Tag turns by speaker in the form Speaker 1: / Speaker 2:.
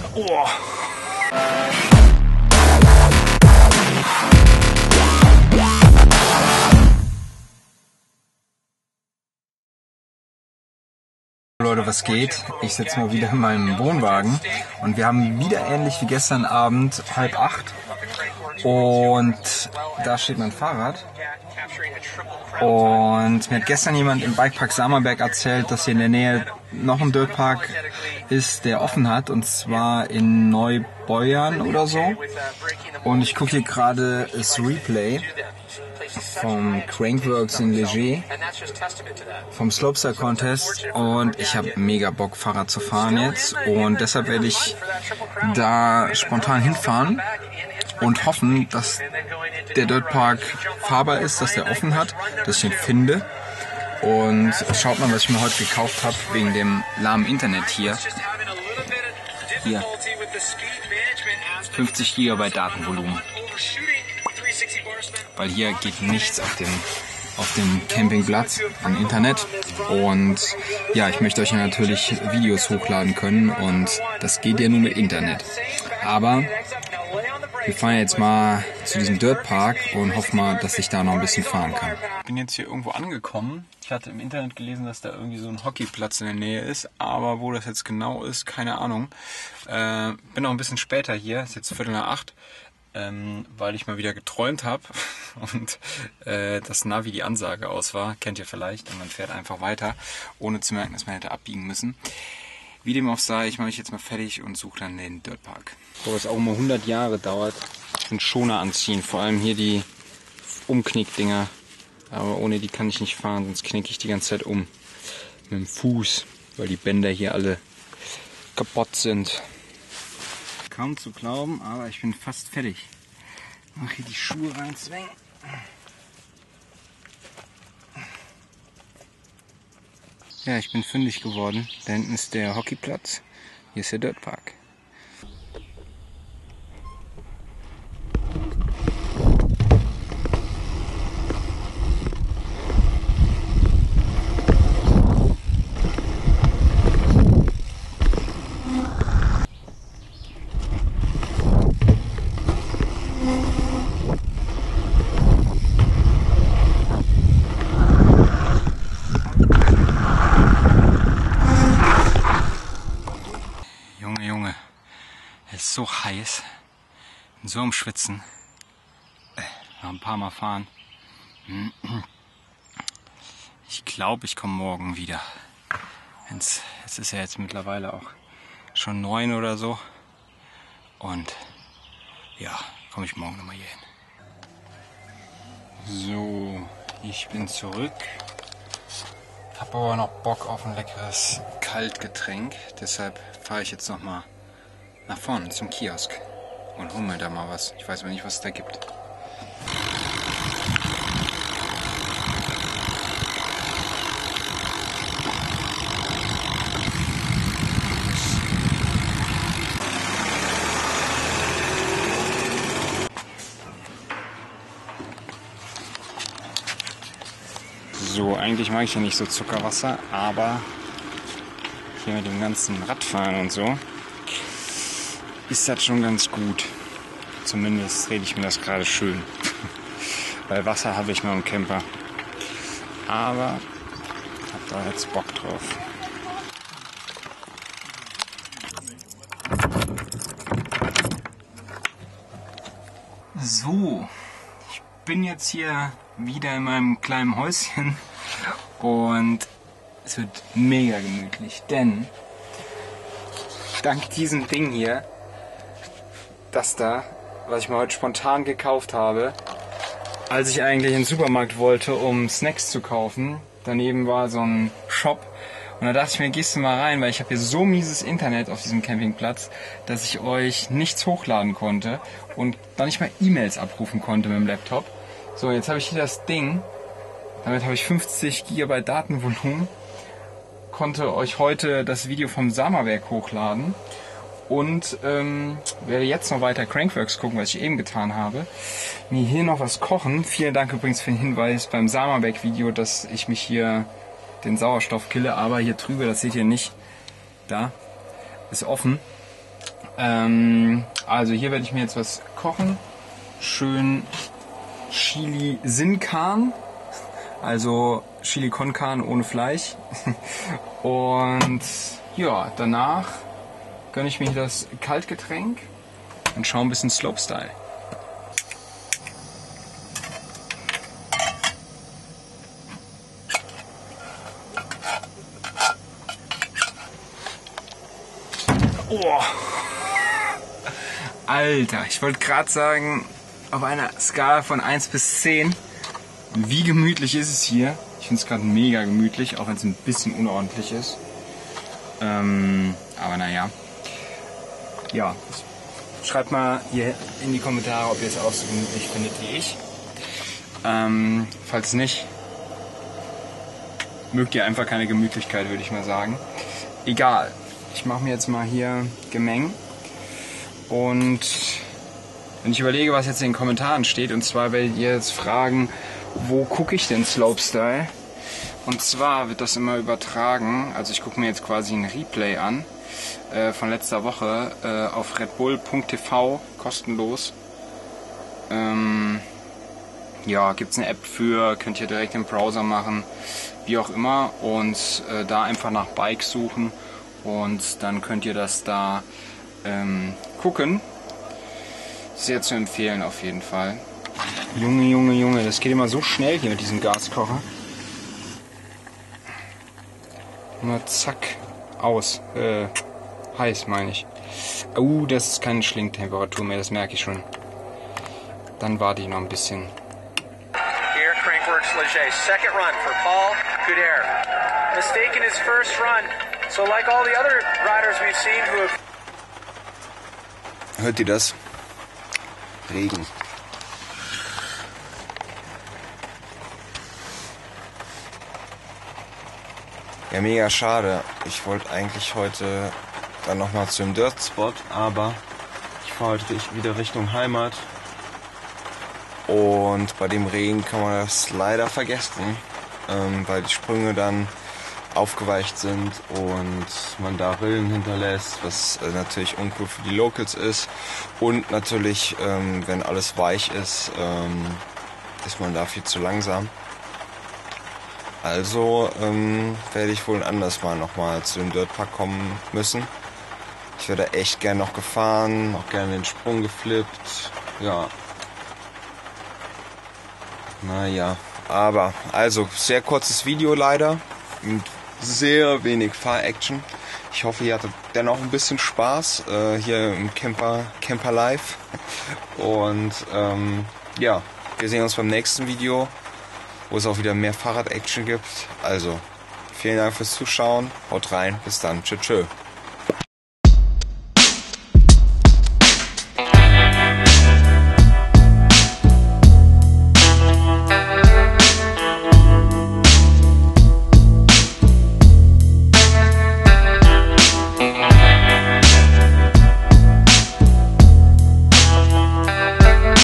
Speaker 1: Oh. Leute, was geht? Ich sitze mal wieder in meinem Wohnwagen und wir haben wieder ähnlich wie gestern Abend 7:30 und da steht mein Fahrrad und mir hat gestern jemand im Bikepark Samerberg erzählt, dass hier in der Nähe noch ein Dirtpark ist, der offen hat, und zwar in Neubeuern oder so, und ich gucke hier gerade das Replay vom Crankworks in Leger, vom Slopestyle Contest, und ich habe mega Bock, Fahrrad zu fahren jetzt, und deshalb werde ich da spontan hinfahren und hoffen, dass der Dirtpark fahrbar ist, dass der offen hat, dass ich ihn finde. Und schaut mal, was ich mir heute gekauft habe wegen dem lahmen Internet hier. Hier 50 GB Datenvolumen. Weil hier geht nichts auf dem Campingplatz an Internet, und ja, ich möchte euch ja natürlich Videos hochladen können, und das geht ja nur mit Internet. Aber wir fahren jetzt mal zu diesem Dirtpark und hoffen mal, dass ich da noch ein bisschen fahren kann. Ich bin jetzt hier irgendwo angekommen. Ich hatte im Internet gelesen, dass da irgendwie so ein Hockeyplatz in der Nähe ist, aber wo das jetzt genau ist, keine Ahnung. Bin auch ein bisschen später hier, ist jetzt 7:45. Weil ich mal wieder geträumt habe und das Navi die Ansage aus war, kennt ihr vielleicht, und man fährt einfach weiter, ohne zu merken, dass man hätte abbiegen müssen. Wie dem auch sei, ich mache mich jetzt mal fertig und suche dann den Dirtpark. Wo es auch immer 100 Jahre dauert, sind Schoner anziehen, vor allem hier die Umknickdinger, aber ohne die kann ich nicht fahren, sonst knicke ich die ganze Zeit um mit dem Fuß, weil die Bänder hier alle kaputt sind. Kaum zu glauben, aber ich bin fast fertig. Mach hier die Schuhe reinzwängen. Ja, ich bin fündig geworden. Da hinten ist der Hockeyplatz. Hier ist der Dirtpark. Junge, es ist so heiß, bin so am Schwitzen, noch ein paar Mal fahren. Ich glaube, ich komme morgen wieder. Es ist ja jetzt mittlerweile auch schon 9 oder so, und ja, komme ich morgen nochmal hier hin. So, ich bin zurück. Habe aber noch Bock auf ein leckeres Kaltgetränk, deshalb fahre ich jetzt noch mal nach vorne zum Kiosk und hole mir da mal was. Ich weiß aber nicht, was es da gibt. So, eigentlich mag ich ja nicht so Zuckerwasser, aber hier mit dem ganzen Radfahren und so ist das schon ganz gut. Zumindest rede ich mir das gerade schön. Weil Wasser habe ich noch im Camper. Aber ich habe da jetzt Bock drauf. So, ich bin jetzt hier wieder in meinem kleinen Häuschen und es wird mega gemütlich, denn dank diesem Ding hier, das da, was ich mir heute spontan gekauft habe, als ich eigentlich in den Supermarkt wollte, um Snacks zu kaufen, daneben war so ein Shop, und da dachte ich mir, gehst du mal rein, weil ich habe hier so mieses Internet auf diesem Campingplatz, dass ich euch nichts hochladen konnte und noch nicht mal E-Mails abrufen konnte mit dem Laptop. So, jetzt habe ich hier das Ding, damit habe ich 50 GB Datenvolumen, konnte euch heute das Video vom Samerberg hochladen und werde jetzt noch weiter Crankworks gucken, was ich eben getan habe. Mir hier noch was kochen. Vielen Dank übrigens für den Hinweis beim Samerberg Video, dass ich mich hier den Sauerstoff kille, aber hier drüber, das seht ihr nicht, da ist offen. Also hier werde ich mir jetzt was kochen. Schön Chili Sin Carne, also Chili con Carne ohne Fleisch. Und ja, danach gönne ich mir das Kaltgetränk und schaue ein bisschen Slopestyle. Oh. Alter, ich wollte gerade sagen, auf einer Skala von 1 bis 10, wie gemütlich ist es hier? Ich finde es gerade mega gemütlich, auch wenn es ein bisschen unordentlich ist. Aber naja. Ja, schreibt mal hier in die Kommentare, ob ihr es auch so gemütlich findet wie ich. Falls nicht, mögt ihr einfach keine Gemütlichkeit, würde ich mal sagen. Egal, ich mache mir jetzt mal hier Gemeng. Und wenn ich überlege, was jetzt in den Kommentaren steht, und zwar werdet ihr jetzt fragen, wo gucke ich denn Slopestyle? Und zwar wird das immer übertragen, also ich gucke mir jetzt quasi ein Replay an von letzter Woche auf redbull.tv, kostenlos. Ja, gibt es eine App für, könnt ihr direkt im Browser machen, wie auch immer, und da einfach nach Bike suchen und dann könnt ihr das da gucken. Sehr zu empfehlen auf jeden Fall. Junge, Junge, Junge, das geht immer so schnell hier mit diesem Gaskocher. Immer zack, aus. Heiß meine ich. Das ist keine Schlingtemperatur mehr, das merke ich schon. Dann warte ich noch ein bisschen.
Speaker 2: Here, Crankworks Leger, second run for Paul Couder. Mistake in his first run, so like all the other riders we've seen who have...
Speaker 3: Hört ihr das? Regen. Ja, mega schade. Ich wollte eigentlich heute dann nochmal zu dem Dirt Spot, aber ich fahre heute wieder Richtung Heimat. Und bei dem Regen kann man das leider vergessen, weil die Sprünge dann aufgeweicht sind und man da Rillen hinterlässt, was natürlich uncool für die Locals ist. Und natürlich, wenn alles weich ist, ist man da viel zu langsam. Also werde ich wohl ein anderes Mal nochmal zu dem Dirtpark kommen müssen. Ich wäre da echt gern noch gefahren, auch gerne den Sprung geflippt. Ja. Naja, aber also sehr kurzes Video leider. Und sehr wenig Fahr-Action. Ich hoffe, ihr hattet dennoch ein bisschen Spaß hier im Camper Live. Und ja, wir sehen uns beim nächsten Video, wo es auch wieder mehr Fahrrad-Action gibt. Also, vielen Dank fürs Zuschauen. Haut rein. Bis dann. Tschö, tschö.